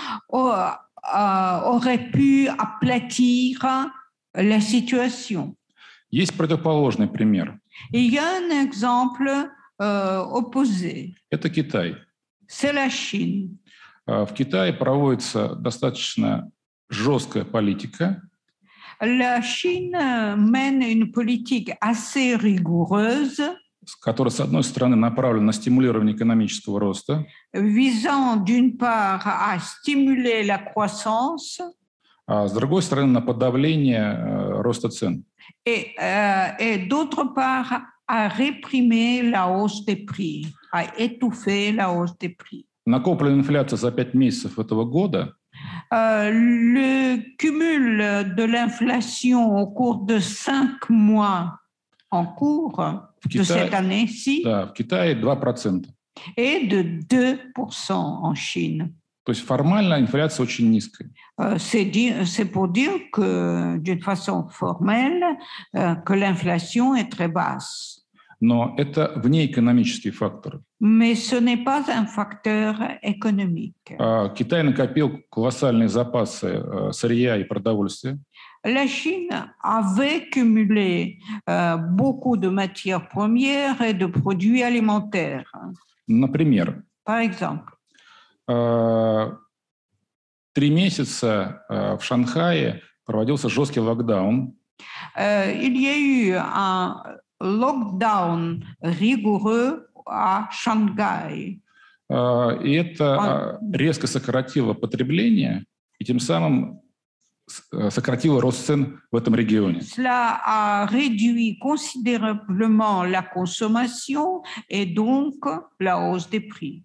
aurait pu aplatir la situation. Есть противоположный пример. Il y a un exemple opposé. Это Китай. C'est la Chine. В Китае проводится достаточно жесткая политика. La Chine mène une politique assez rigoureuse, которая, с одной стороны, направлена на стимулирование экономического роста, visant d'une part à stimuler la croissance, а с другой стороны, на подавление роста цен. Et d'autre part à réprimer la hausse des prix, à étouffer la hausse des prix. Накопленная инфляция за 5 месяцев этого года le cumul de l'inflation au cours de 5 mois en cours de cette année-ci, да, в Китае 2%. et de 2% en Chine. То есть формально инфляция очень низкая. C'est pour dire que, d'une façon formelle, que l'inflation est très basse. Но это внеэкономический фактор. Mais ce n'est pas un facteur économique. Китай накопил колоссальные запасы сырья и продовольствия. La Chine avait cumulé beaucoup de matières premières et de produits alimentaires. Например, Par exemple, 3 месяца в Шанхае проводился жесткий локдаун. il y a eu un lockdown rigoureux à Shanghai. И это резко сократило потребление и тем самым сократило рост цен в этом регионе. Cela a réduit considérablement la consommation et donc la hausse des prix.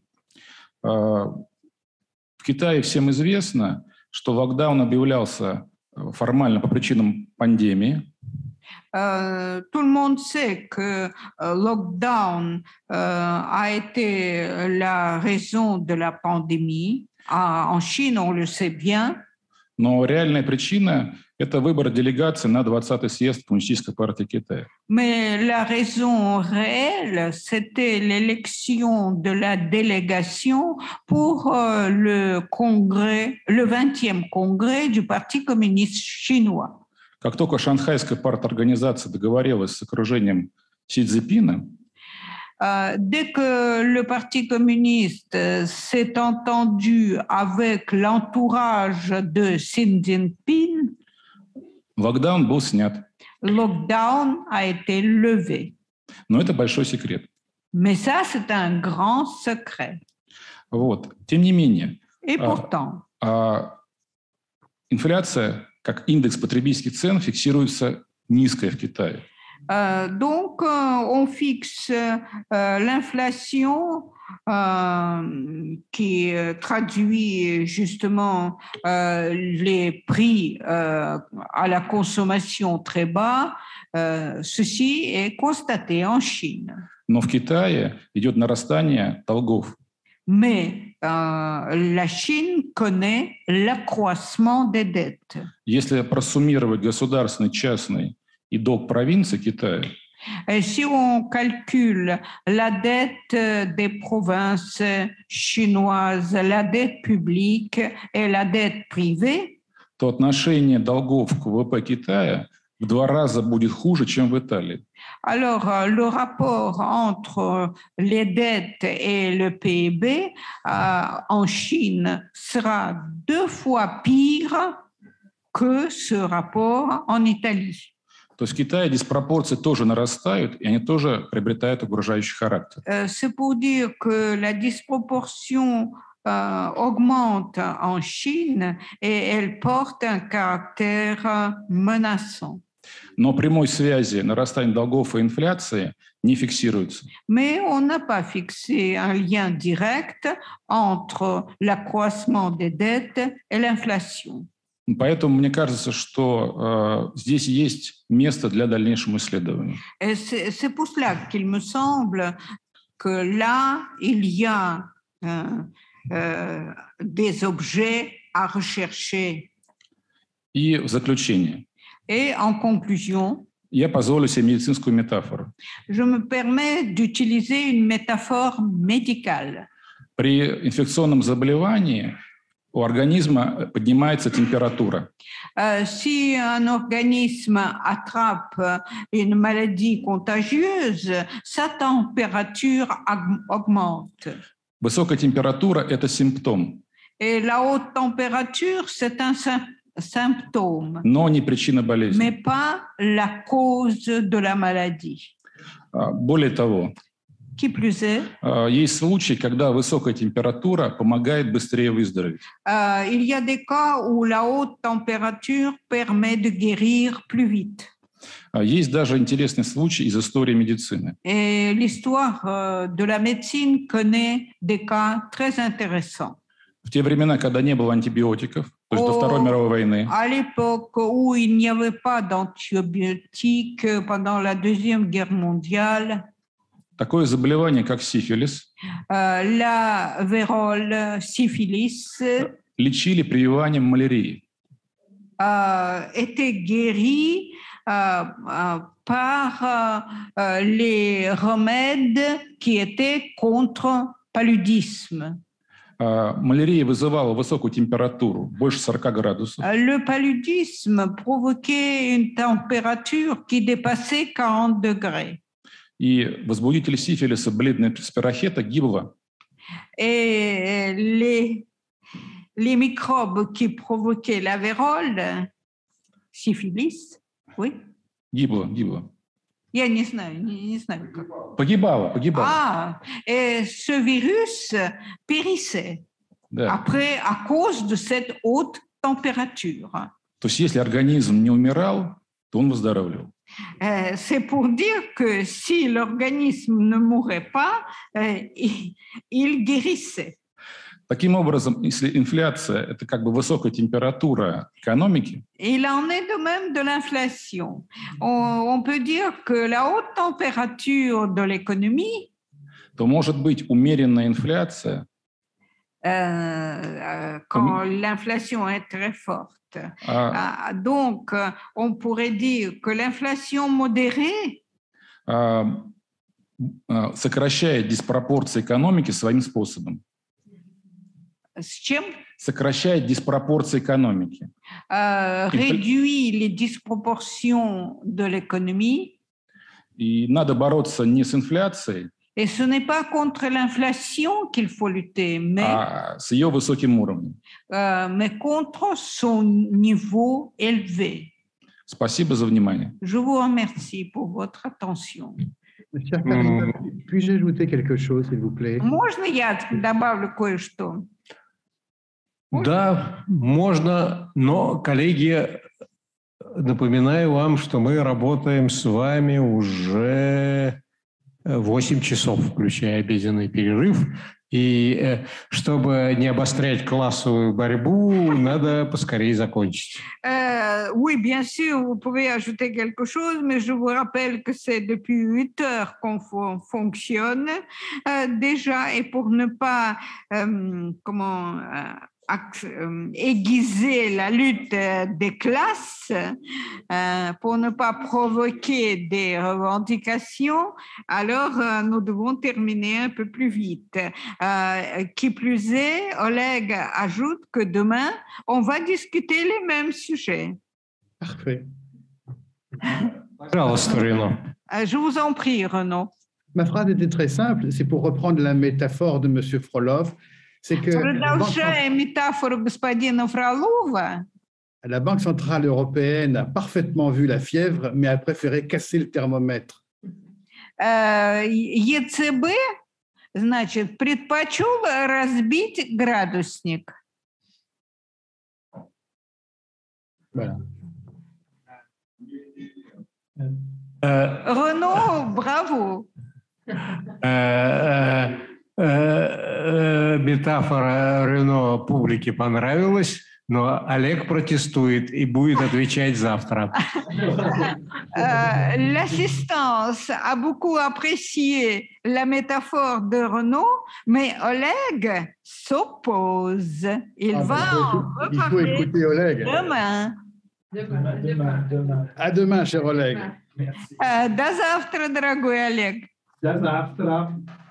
В Китае всем известно, что локдаун объявлялся формально по причинам пандемии. Tout le monde sait que lockdown a été la raison de la pandémie. En Chine, on le sait bien. Но реальная причина – это выбор делегации на 20-й съезд Коммунистической партии Китая. Mais la raison réelle, c'était l'élection de la délégation pour le congrès, le 20e congrès du Parti communiste chinois. Как только Шанхайская парторганизация договорилась с окружением Си Цзиньпина, Dès que le Parti communiste s'est entendu avec l'entourage de Xi Jinping, локдаун был снят. lockdown a été levé. Но это большой секрет. Mais ça, c'est un grand secret. Вот. Тем не менее, Et pourtant, инфляция, как индекс потребительских цен, фиксируется низкая в Китае. donc, on fixe l'inflation qui traduit justement les prix à la consommation très bas. Ceci est constaté en Chine. Но в Китае идет нарастание долгов. Mais la Chine connaît l'accroissement des dettes. Если просуммировать государственный, частный и долг провинции Китая, Et si on calcule la dette des provinces chinoises, la dette publique et la dette privée, то отношение долгов к ВВП Китая в 2 раза будет хуже, чем в Италии. alors le rapport entre les dettes et le PIB en Chine sera 2 fois pire que ce rapport en Italie. То есть в Китае диспропорции тоже нарастают, и они тоже приобретают угрожающий характер. C'est pour dire que la disproportion augmente en Chine et elle porte un caractère menaçant. Но прямой связи нарастания долгов и инфляции не фиксируется. Mais on n'a pas fixé un lien direct entre l'accroissement des dettes et l'inflation. Поэтому мне кажется, что здесь есть место для дальнейшего исследования. Et c'est pour cela qu'il me semble que là, il y a des objets à rechercher. И в заключение. Et en conclusion, Я позволю себе медицинскую метафору. je me permets d'utiliser une métaphore médicale. При инфекционном заболевании у организма поднимается температура. Si un organisme attrape une maladie contagieuse, sa température augmente. Высокая температура – это симптом, Et la haute température, c'est un symptôme, но не причина болезни. mais pas la cause de la maladie. Более того, Qui plus est, есть случаи, когда высокая температура помогает быстрее выздороветь. il y a des cas où la haute température permet de guérir plus vite. Есть даже интересный случай из истории медицины. Et l'histoire de la médecine connaît des cas très intéressants. В те времена, когда не было антибиотиков, то есть до Второй мировой войны, À l'époque où il n'y avait pas d'antibiotiques pendant la Deuxième Guerre mondiale, Такое заболевание, как сифилис, La vérole, syphilis, лечили прививанием малярии. était guérie par les remèdes qui étaient contre paludisme. Малярия вызывала высокую температуру, больше 40 градусов. Le paludisme provoquait une température qui dépassait 40 degrés. И возбудитель сифилиса, бледная спирохета, гибла. Et les microbes qui provoquaient la vérole, syphilis, oui. Гибла. Я не знаю, не знаю как. Погибала. Et ce virus périssait Да. après à cause de cette haute température. То есть если организм не умирал, то он выздоравливал. C'est pour dire que si l'organisme ne mourait pas, il guérissait. Таким образом, если инфляция – это как бы высокая температура экономики, Il en est de même de l'inflation. On peut dire que la haute température de l'économie, то может быть умеренная инфляция, quand l'inflation est très forte. Donc, on pourrait dire que l'inflation modérée сокращает диспропорции экономики своим способом. С чем? Сокращает диспропорции экономики. Réduit les disproportions de l'économie. И надо бороться не с инфляцией, Et ce n'est pas contre l'inflation qu'il faut lutter, mais с ее высоким уровнем. Mais contre son niveau élevé. Спасибо за внимание. Je vous remercie pour votre attention. Cher Karina, puis-je ajouter quelque chose, s'il vous plaît? Можно я добавлю кое-что? Да, можно, но, коллеги, напоминаю вам, что мы работаем с вами уже 8 часов, включая обеденный перерыв. И чтобы не обострять классовую борьбу, надо поскорее закончить. Oui, bien sûr, vous pouvez ajouter quelque chose, mais je vous rappelle que c'est depuis 8 heures qu'on fonctionne déjà, et pour ne pas aiguiser la lutte des classes, pour ne pas provoquer des revendications, alors nous devons terminer un peu plus vite. Qui plus est, Oleg ajoute que demain, on va discuter les mêmes sujets. Parfait. Пожалуйста, Рено. Je vous en prie, Renaud. Ma phrase était très simple, c'est pour reprendre la métaphore de M. Frolov. C'est que Продолжая métaphore господина Фролова, la Banque centrale européenne a parfaitement vu la fièvre, mais a préféré casser le thermomètre. ЕЦБ, значит, предпочел разбить градусник. Voilà. Renaud, bravo. Метафора Рено публике понравилась, но Олег протестует и будет отвечать завтра. L'assistance a beaucoup apprécié la métaphore de Renaud, mais Oleg s'oppose. Il va en Il faut reparler écouter Oleg. demain. Demain. À demain, cher Oleg. До завтра, дорогой Олег. До завтра.